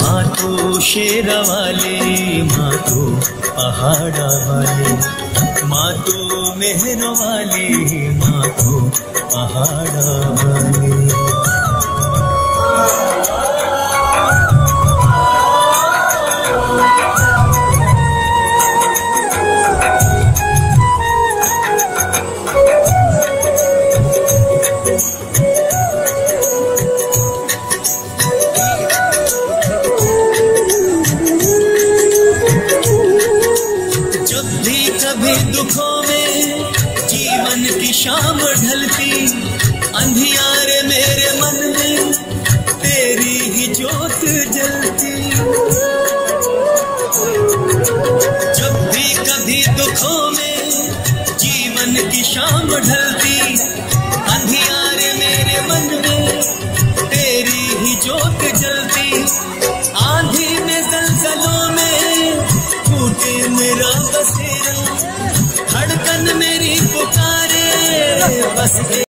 माँ तो शेरा वाली, माँ तो पहाड़ा वाली, माँ तो मेहर वाली, माँ तो पहाड़ा वाली। कभी दुखों में जीवन की शाम ढलती, अंधियारे मेरे मन में तेरी ही ज्योत जलती। जब भी कभी दुखों में जीवन की शाम ढलती, अंधियारे मेरे मन में तेरी ही ज्योत जलती। आंधी में जलजलों में टूटे मेरा बसेरा, धड़कन मेरी पुकारे बस।